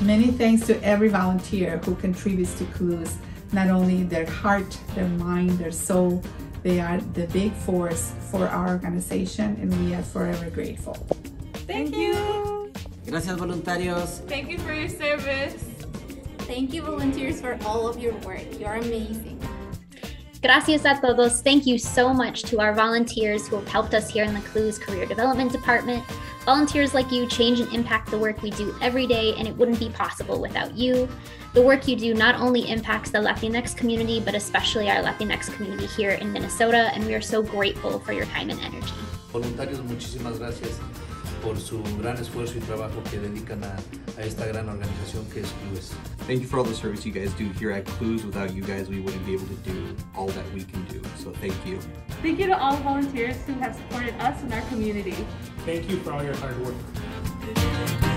Many thanks to every volunteer who contributes to Clues, not only their heart, their mind, their soul. They are the big force for our organization, and we are forever grateful. Thank you. Gracias, voluntarios. Thank you for your service. Thank you, volunteers, for all of your work. You're amazing. Gracias a todos. Thank you so much to our volunteers who have helped us here in the Clues Career Development Department. Volunteers like you change and impact the work we do every day, and it wouldn't be possible without you. The work you do not only impacts the Latinx community, but especially our Latinx community here in Minnesota, and we are so grateful for your time and energy. Voluntarios, muchísimas gracias por su gran esfuerzo y trabajo que dedican a esta gran organización que es Clues. Thank you for all the service you guys do here at Clues. Without you guys, we wouldn't be able to do all that we can do. So thank you. Thank you to all volunteers who have supported us and our community. Thank you for all your hard work.